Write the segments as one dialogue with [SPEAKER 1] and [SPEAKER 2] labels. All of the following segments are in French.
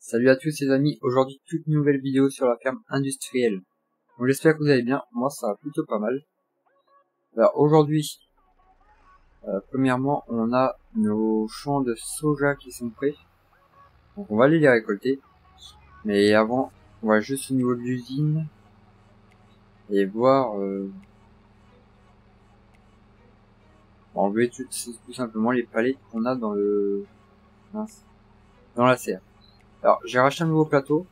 [SPEAKER 1] Salut à tous les amis, aujourd'hui toute nouvelle vidéo sur la ferme industrielle. Bon, j'espère que vous allez bien, moi ça va plutôt pas mal. Alors aujourd'hui, premièrement on a nos champs de soja qui sont prêts. Donc on va aller les récolter. Mais avant, on va juste au niveau de l'usine et voir... enlever tout simplement les palettes qu'on a dans le... mince, dans la serre. Alors j'ai racheté un nouveau plateau.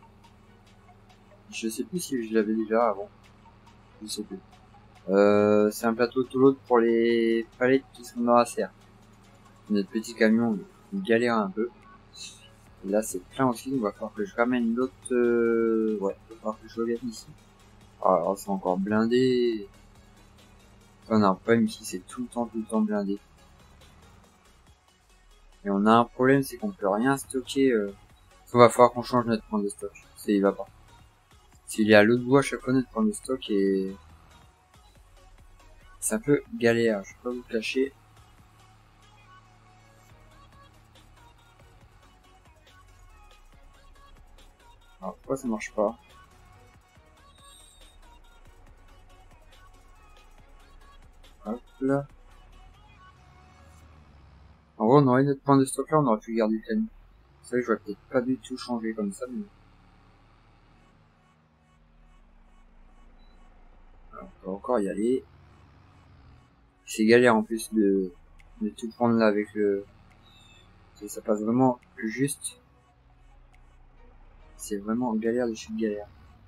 [SPEAKER 1] Je sais plus si je l'avais déjà avant. Je sais plus. C'est un plateau tout l'autre pour les palettes qui sont dans la serre. Notre petit camion, il galère un peu. Et là, c'est plein aussi, donc il va falloir que je ramène l'autre... Ouais, il va falloir que je revienne ici. Alors, c'est encore blindé. On a un problème ici, c'est tout le temps blindé. Et on a un problème, c'est qu'on peut rien stocker. Il va falloir qu'on change notre point de stock. Il va pas. S'il est à l'autre bout à chaque fois notre point de stock et... c'est un peu galère, je vais pas vous cacher. Alors pourquoi ça marche pas? Hop là. En gros on aurait notre point de stock là, on aurait pu garder le camion. C'est vrai que je vais peut-être pas du tout changer comme ça, mais... Alors, on peut encore y aller. C'est galère en plus de tout prendre là avec le... Ça passe vraiment juste. C'est vraiment galère de chez galère.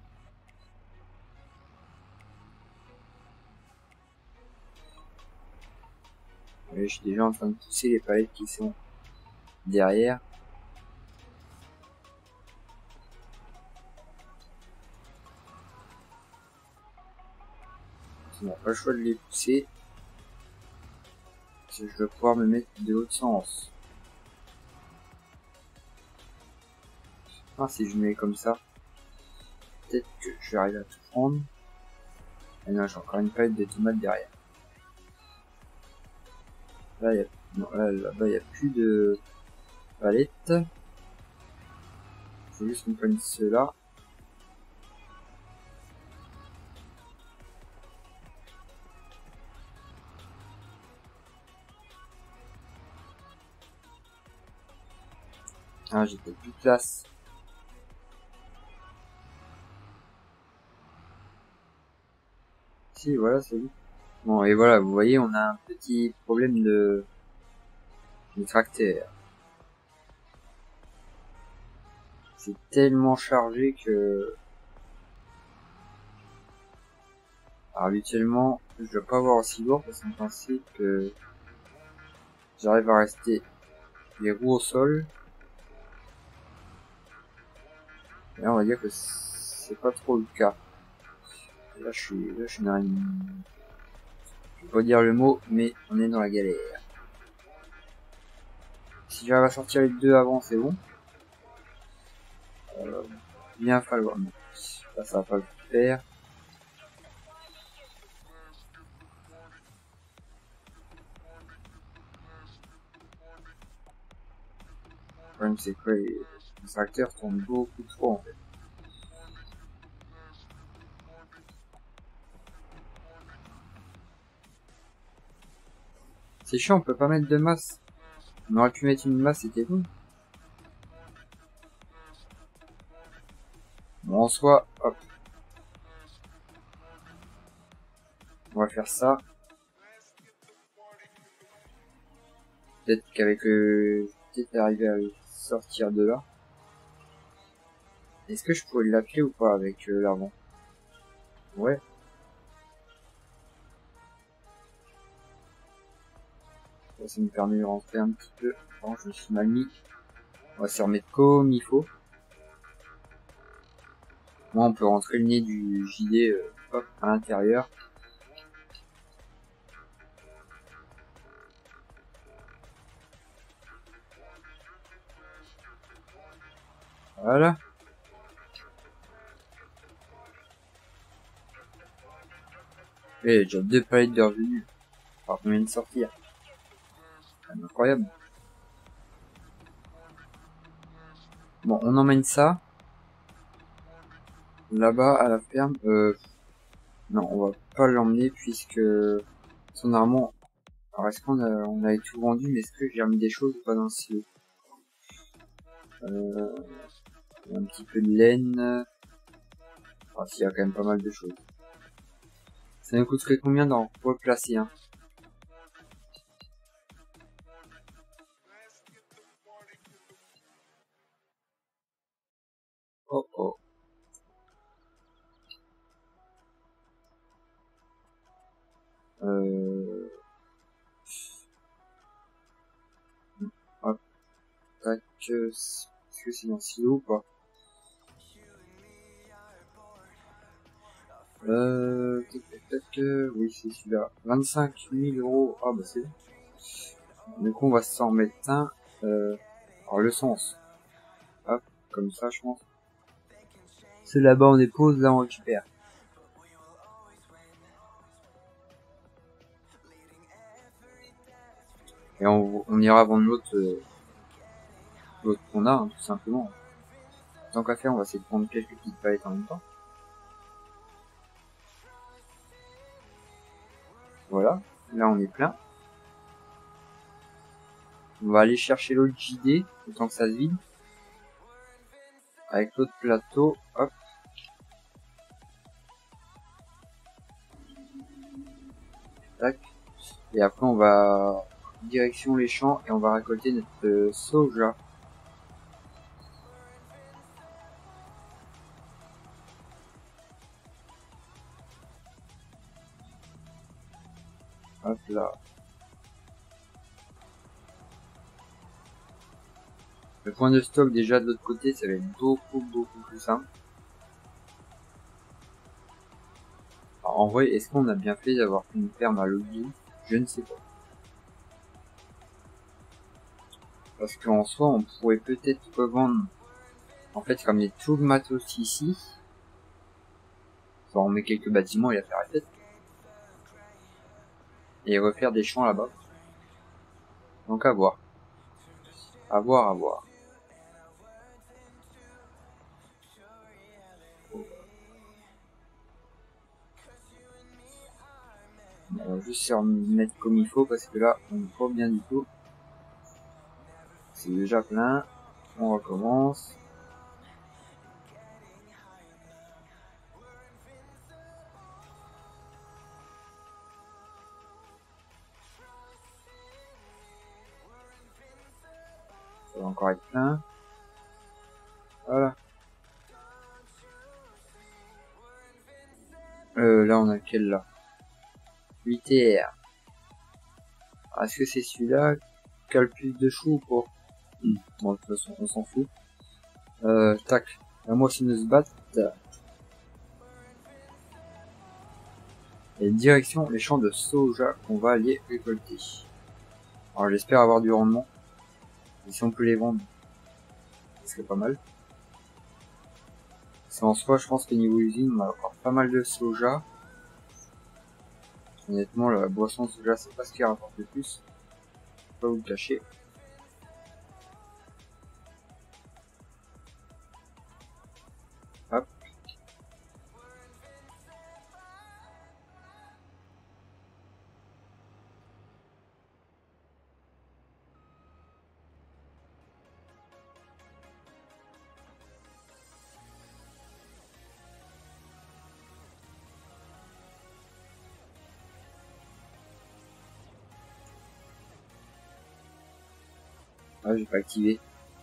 [SPEAKER 1] Et je suis déjà en train de pousser les palettes qui sont derrière. On n'a pas le choix de les pousser. Parce que je vais pouvoir me mettre de l'autre sens. Ah, si je mets comme ça, peut-être que je vais arriver à tout prendre. Et non, j'ai encore une palette de tomates derrière. Là, là-bas, il n'y a plus de palettes. Faut juste qu'on prenne ceux-là. Ah, j'ai peut-être plus de place. Si, voilà, c'est bon. Bon, et voilà, vous voyez, on a un petit problème de tracteur. C'est tellement chargé que... Alors, habituellement, je dois pas avoir aussi lourd parce qu'on pensait que j'arrive à rester les roues au sol. Et là, on va dire que c'est pas trop le cas. Là, je suis dans une... Je vais pas dire le mot, mais on est dans la galère. Si j'arrive à sortir les deux avant, c'est bon. Bien falloir. Là, ça va pas le faire. Le problème, c'est que les tracteurs tournent beaucoup trop, en fait. C'est chiant, on peut pas mettre de masse. On aurait pu mettre une masse, c'était bon. Bon, en soi, hop. On va faire ça. Peut-être qu'avec peut-être arriver à sortir de là. Est-ce que je pourrais l'appeler ou pas avec l'avant? Ouais. Ça me permet de rentrer un petit peu. Bon, je me suis mal mis. On va se remettre comme il faut. Moi, on peut rentrer le nez du gilet hop, à l'intérieur. Voilà. Et j'ai déjà 2 palettes de revenus. Par combien de sortir? C'est incroyable. Bon, on emmène ça. Là-bas, à la ferme. Non, on va pas l'emmener puisque... Normalement... Alors, est-ce on avait tout vendu, mais est-ce que j'ai remis des choses ou pas dans le silo? Un petit peu de laine. Ah, s'il y a quand même pas mal de choses. Ça nous coûterait combien d'en replacer un? Oh oh. Hop, tac, est-ce que c'est dans le silo ou pas? Tac, tac, tac, oui, c'est celui-là. 25 000 euros. Ah, bah, c'est bon. Du coup, on va s'en mettre un. Alors, le sens. Hop, comme ça, je pense. C'est là-bas, on dépose, là, on récupère. Et on ira vendre l'autre qu'on a, hein, tout simplement. Tant qu'à faire, on va essayer de prendre quelques petites palettes en même temps. Voilà, là on est plein. On va aller chercher l'autre JD, le temps que ça se vide. Avec l'autre plateau, hop. Tac. Et après on va direction les champs et on va récolter notre soja. Hop là. Le point de stock déjà de l'autre côté, ça va être beaucoup plus simple. Alors, en vrai, est-ce qu'on a bien fait d'avoir une ferme à l'autre bout? Je ne sais pas. Parce qu'en soi, on pourrait peut-être revendre. En fait, comme il y a tout le matos ici, on met quelques bâtiments et la faire la fête. Et refaire des champs là-bas. Donc à voir. À voir, à voir. On va juste se remettre comme il faut parce que là, on n'est pas bien du tout. C'est déjà plein. On recommence. Ça va encore être plein. Voilà. Là, on a lequel là? 8R. Est-ce que c'est celui-là qui a le plus de choux ou pas? Bon, de toute façon, on s'en fout. Tac. La moissonneuse batte. Et direction les champs de soja qu'on va aller récolter. Alors j'espère avoir du rendement. Et si on peut les vendre, ce serait pas mal. C'est en soi, je pense que niveau usine, on a encore pas mal de soja. Honnêtement, la boisson de soja, c'est pas ce qui rapporte le plus. Je vais pas vous le cacher. Hop. Ah, j'ai pas activé.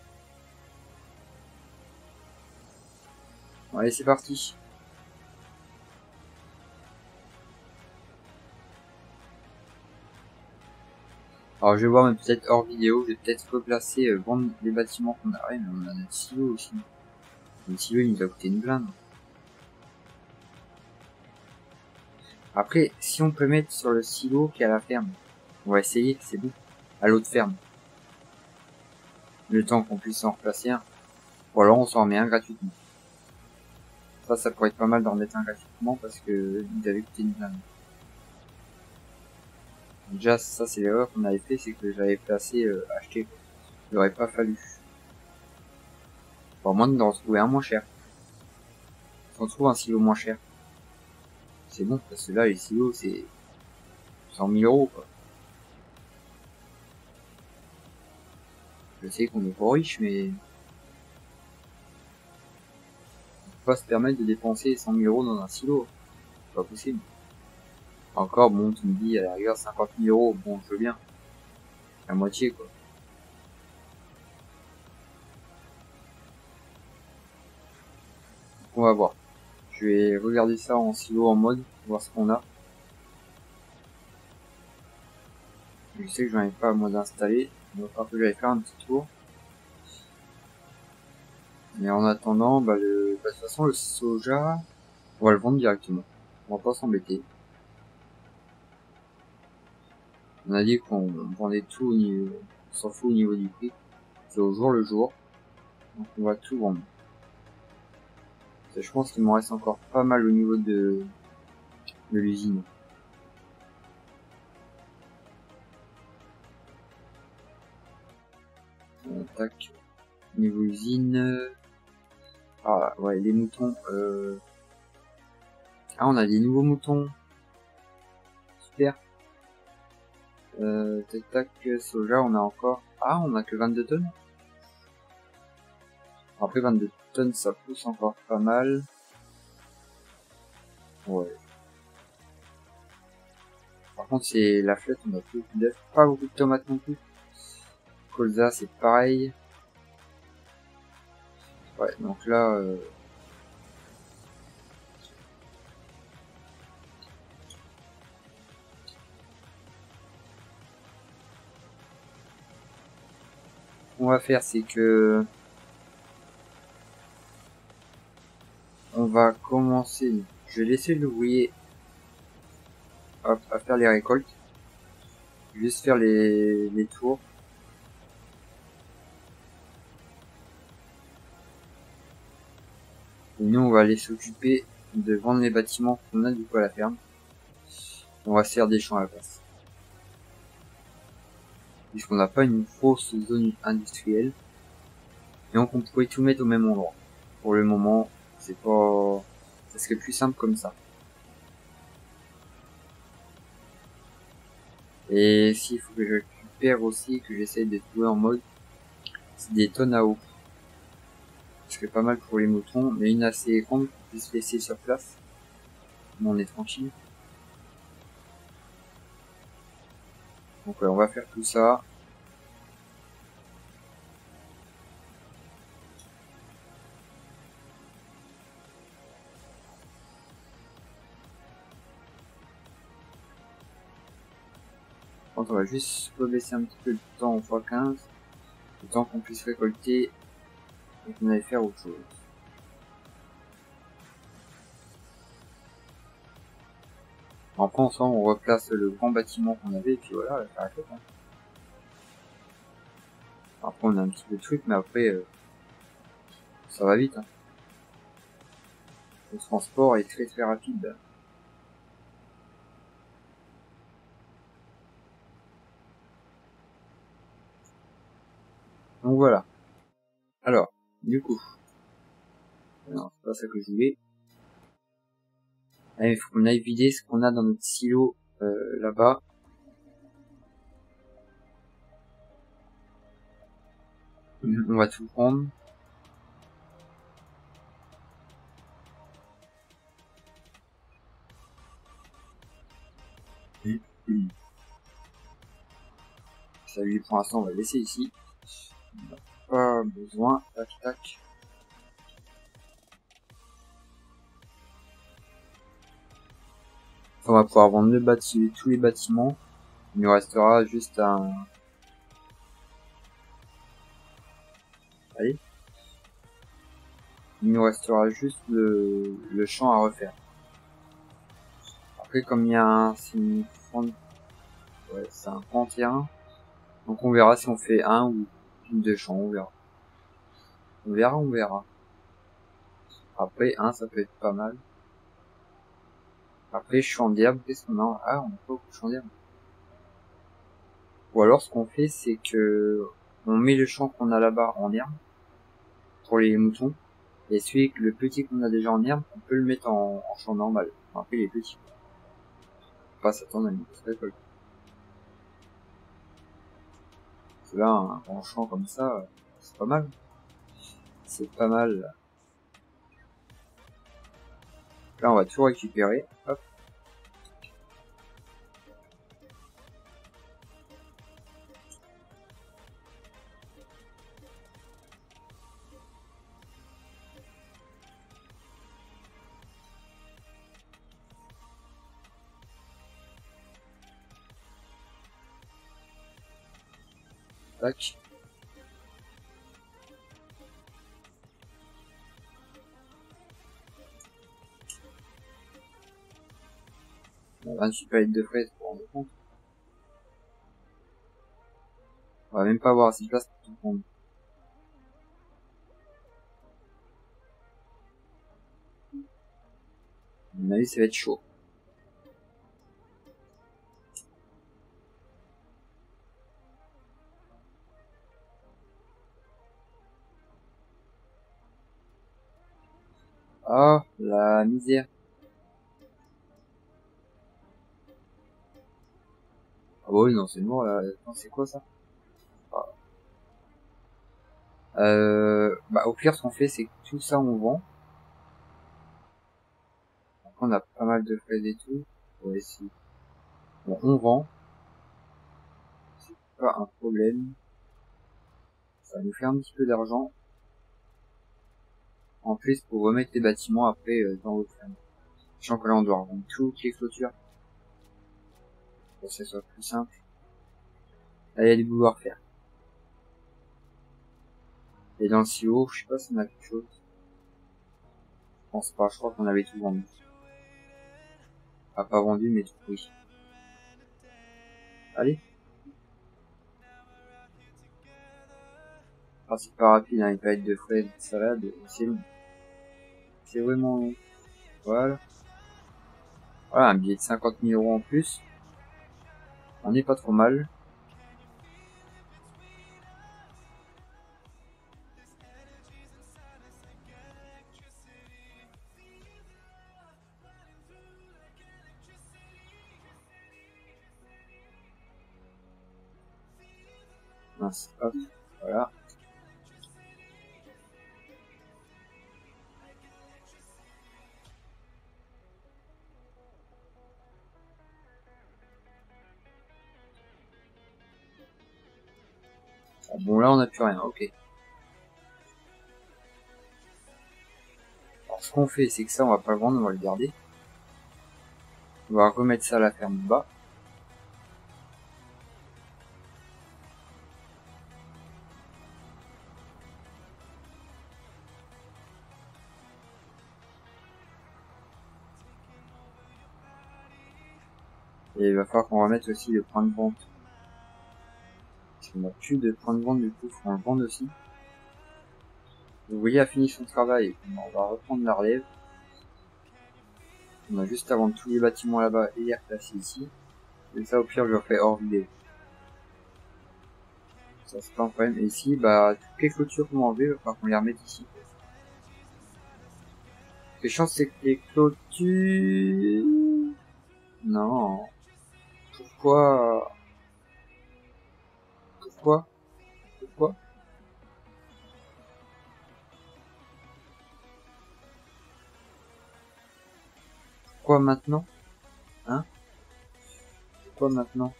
[SPEAKER 1] Bon, allez, c'est parti. Alors je vais voir, mais peut-être hors vidéo, je vais peut-être replacer, vendre les bâtiments qu'on a. Ouais, mais on a notre silo aussi. Le silo, il nous a coûté une blinde. Après, si on peut mettre sur le silo qui est à la ferme, on va essayer, c'est bon. À l'autre ferme. Le temps qu'on puisse en replacer un. Ou alors on s'en remet un gratuitement. Ça pourrait être pas mal d'en mettre un gratuitement parce que il avait coûté une blinde. Déjà, ça c'est l'erreur qu'on avait fait, c'est que j'avais placé acheter. Il aurait pas fallu. Enfin, à moins d'en retrouver un moins cher. Si on trouve un silo moins cher, c'est bon, parce que là, les silos, c'est 100 000 €, quoi. Je sais qu'on est pas riche, mais on peut pas se permettre de dépenser 100 000 € dans un silo. C'est pas possible. Encore, bon, tu me dis, à la rigueur, 50 000 €, bon, je veux bien. La moitié, quoi. On va voir. Je vais regarder ça en silo en mode, voir ce qu'on a. Je sais que j'en ai pas à mode installé. Il va falloir que j'aille faire un petit tour. Mais en attendant, bah de toute façon, le soja, on va le vendre directement. On va pas s'embêter. On a dit qu'on vendait tout au niveau, on s'en fout au niveau du prix. C'est au jour le jour. Donc on va tout vendre. Je pense qu'il m'en reste encore pas mal au niveau de l'usine. Tac. Niveau usine. Ah ouais, les moutons. Ah, on a des nouveaux moutons. Super. Tac tac, soja, on a encore. Ah, on a que 22 tonnes. Après 22 tonnes, ça pousse encore pas mal. Ouais. Par contre, c'est la flotte, on a pas beaucoup de tomates non plus. Colza, c'est pareil. Ouais, donc là, ce qu'on va faire, c'est que on va commencer. Je vais laisser l'ouvrier à faire les récoltes. Juste faire les tours. Et nous, on va aller s'occuper de vendre les bâtiments qu'on a du coup à la ferme. On va se faire des champs à la place. Puisqu'on n'a pas une fausse zone industrielle. Et donc on pourrait tout mettre au même endroit. Pour le moment, c'est pas... ça serait plus simple comme ça. Et s'il faut que je récupère aussi, que j'essaye de trouver en mode, c'est des tonnes à eau. Ce serait pas mal pour les moutons, mais une assez grande qu'on puisse laisser sur place. Bon, on est tranquille. Donc on va faire tout ça. On va juste rebaisser un petit peu le temps en x15. Le temps qu'on puisse récolter et qu'on aille faire autre chose. En pensant, on replace le grand bâtiment qu'on avait et puis voilà, ça arrête. Hein. Après on a un petit peu de trucs, mais après ça va vite. Hein. Le transport est très très rapide. Donc voilà. Alors, du coup. Non, c'est pas ça que je voulais. Allez, il faut qu'on aille vider ce qu'on a dans notre silo là-bas. On va tout prendre. Ça lui pour l'instant on va le laisser ici. On n'a pas besoin. Tac tac. On va pouvoir vendre tous les bâtiments. Il nous restera juste un... Allez. Il nous restera juste le champ à refaire. Après comme il y a un... C'est un grand terrain. Donc on verra si on fait un ou deux champs, on verra. On verra. Après, ça peut être pas mal. Après, champ d'herbe, qu'est-ce qu'on a? Ah, on n'a pas beaucoup de champ d'herbe. Ou alors, ce qu'on fait, c'est que on met le champ qu'on a là-bas en herbe. pour les moutons. Et celui, le petit qu'on a déjà en herbe, on peut le mettre en champ normal. Enfin, après, il est petit. Faut pas s'attendre à une grosse récolte. Parce que là, un grand champ comme ça, c'est pas mal. C'est pas mal. Là, on va tout récupérer. Hop. Tac. On a 28 palettes de fraises pour rendre compte. On va même pas avoir assez de place pour tout le monde. À mon avis, ça va être chaud. Ah, la misère. Ah bah oui, non, c'est mort, là. Attends, c'est quoi, ça? Bah, au pire, ce qu'on fait, c'est que tout ça, on vend. Donc, on a pas mal de fraises et tout. Ouais, si. Bon, on vend. C'est pas un problème. Ça va nous faire un petit peu d'argent. En plus, pour remettre les bâtiments après dans votre ferme. Sachant que là, on doit revendre toutes les clôtures. Pour que ça soit plus simple. Là, il y a du boulot à faire. Et dans le silo, je sais pas si on a quelque chose. Je pense pas, je crois qu'on avait tout vendu. Ah, pas vendu, mais tout pris. Allez. Ah, c'est pas rapide, hein, une palette de fraises, de salade, c'est vraiment long. Voilà. Voilà, un billet de 50 000 € en plus. On n'est pas trop mal. Mince, hop, voilà. Ah, bon, là, on n'a plus rien, ok. Alors, ce qu'on fait, c'est que ça, on va pas le vendre, on va le garder. On va remettre ça à la ferme bas. Et il va falloir qu'on remette aussi le point de vente. Parce qu'on n'a plus de point de vente, du coup, faut en le vendre aussi. Vous voyez, a fini son travail. On va reprendre la relève. On a juste à vendre tous les bâtiments là-bas et les replacer ici. Et ça, au pire, je le ferai hors vidéo. Ça, c'est pas un problème. Et ici, bah, toutes les clôtures qu'on va enlever, il va falloir qu'on les remette ici. Ce qui est chiant, c'est que les clôtures... Non. Pourquoi? Pourquoi? Pourquoi? Pourquoi maintenant? Hein? Pourquoi maintenant?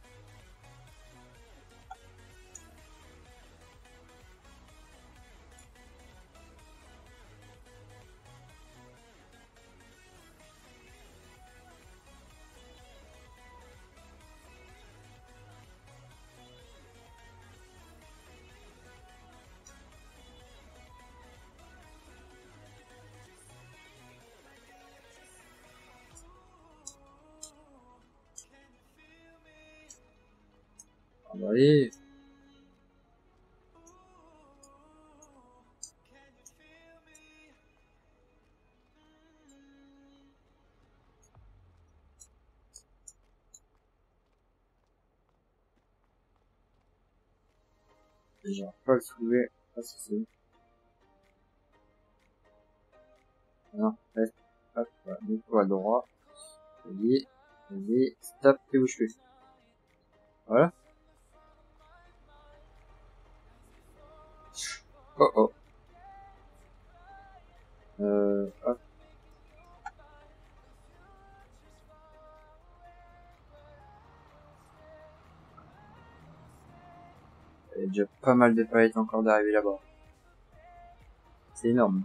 [SPEAKER 1] Ah bah allez. J'arrive pas à le soulever. Ah, si, c'est bon. Non, reste. Hop, voilà, mets-toi à droite. Vas-y, vas-y, stop, t'es où je fais. Voilà. Oh oh. Hop. Il y a déjà pas mal de palettes encore d'arriver là-bas. C'est énorme.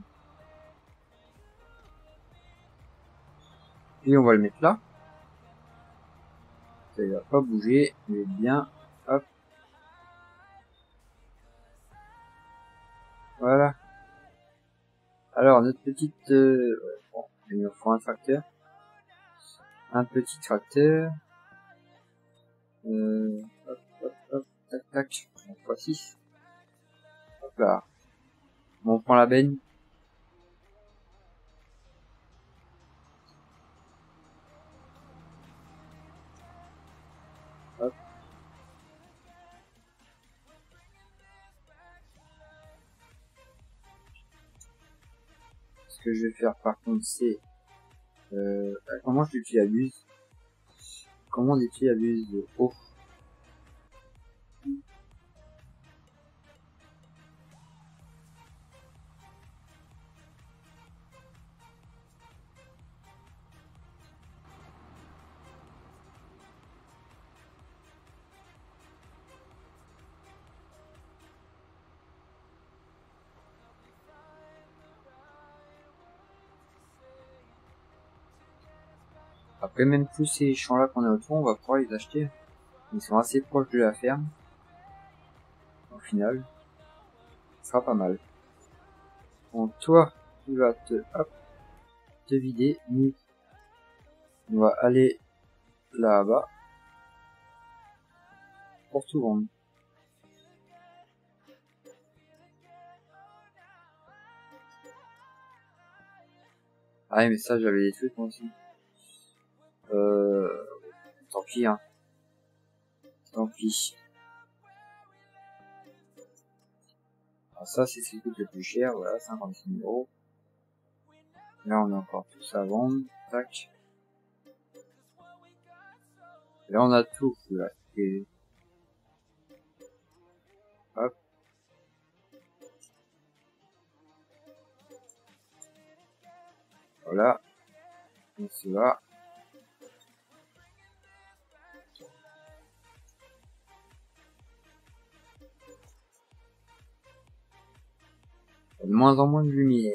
[SPEAKER 1] Puis on va le mettre là. Ça il va pas bouger. Il est bien. Hop. Voilà. Alors notre petite... bon, il nous faut un tracteur. Un petit tracteur. Hop, hop, hop. Tac, tac. On fois 6. Hop là. Bon, on prend la benne. Hop. Ce que je vais faire par contre c'est... comment je l'utilise? Comment on utilise eau? Après même tous ces champs là qu'on a autour, on va pouvoir les acheter. Ils sont assez proches de la ferme. Au final, ce sera pas mal. Bon, toi, tu vas hop, te vider. Nous, on va aller là-bas pour tout vendre. Ah mais ça j'avais des trucs moi aussi. Tant pis hein. Tant pis. Alors ça c'est ce qui coûte le plus cher, voilà, 56 €. Là on a encore tout ça à vendre. Tac. Là on a tout là. Et... hop. Voilà. Donc cela. De moins en moins de lumière.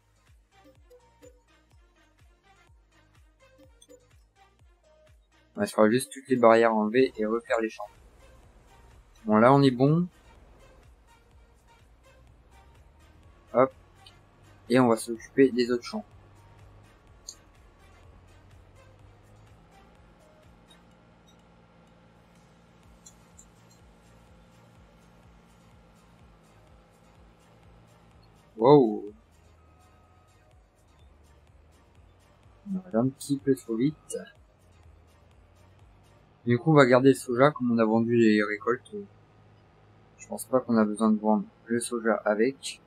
[SPEAKER 1] Il faudra juste toutes les barrières enlever et refaire les champs. Bon là on est bon. Hop. Et on va s'occuper des autres champs. Wow. On va aller un petit peu trop vite. Du coup on va garder le soja comme on a vendu les récoltes. Je pense pas qu'on a besoin de vendre le soja avec.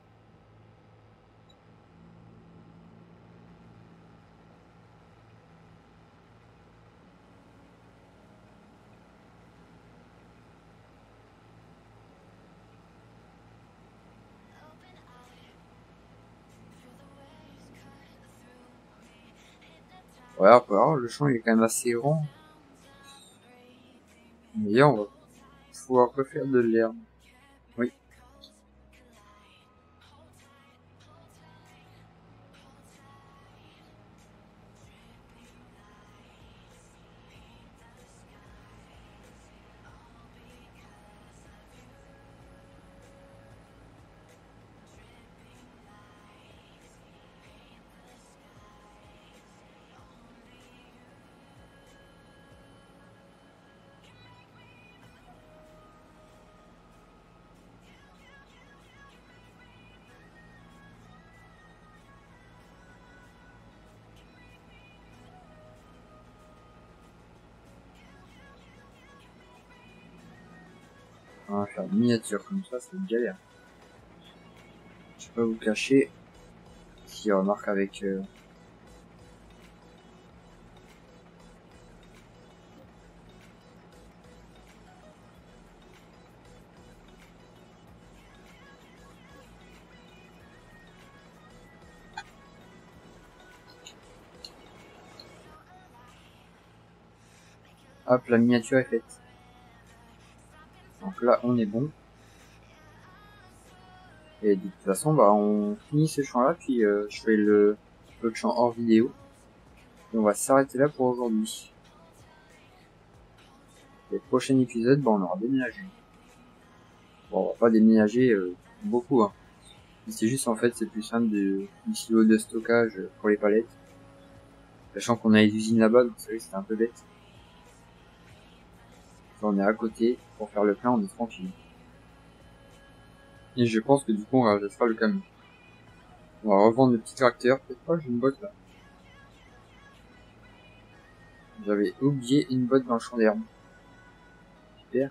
[SPEAKER 1] Ouais, on peut voir, le champ il est quand même assez grand. Mais on va pouvoir refaire de l'herbe. Oui. On va faire une miniature comme ça, c'est une galère. Je peux pas vous cacher. Si remarque avec hop, la miniature est faite. Donc là, on est bon. Et de toute façon, bah, on finit ce champ-là, puis je fais l'autre champ hors vidéo. Et on va s'arrêter là pour aujourd'hui. Le prochain épisode, bah, on aura déménagé. Bon, on va pas déménager beaucoup, hein. C'est juste, en fait, c'est plus simple du silo de stockage pour les palettes. Sachant qu'on a les usines là-bas, donc c'est vrai que c'était un peu bête. On est à côté, pour faire le plein, on est tranquille. Et je pense que du coup, on rajoutera le camion. On va revendre le petit tracteur. Peut-être pas, j'ai une botte là. J'avais oublié une botte dans le champ d'herbe. Super.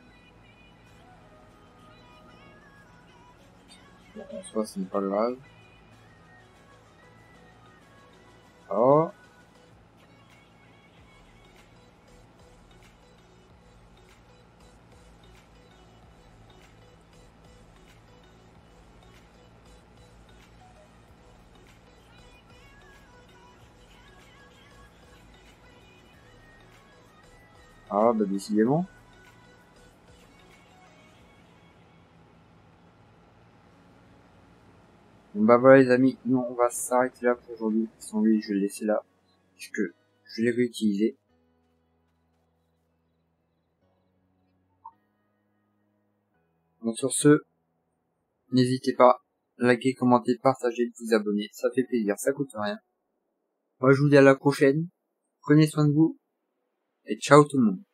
[SPEAKER 1] Bon, en soi, ce n'est pas grave. Oh. Ah, bah, décidément. Bon, bah, voilà, les amis. Nous, on va s'arrêter là pour aujourd'hui. Sans lui, je vais le laisser là. Puisque je l'ai réutilisé. Donc, sur ce, n'hésitez pas. Likez, commentez, partagez, vous abonner. Ça fait plaisir. Ça coûte rien. Moi, je vous dis à la prochaine. Prenez soin de vous. Et ciao tout le monde.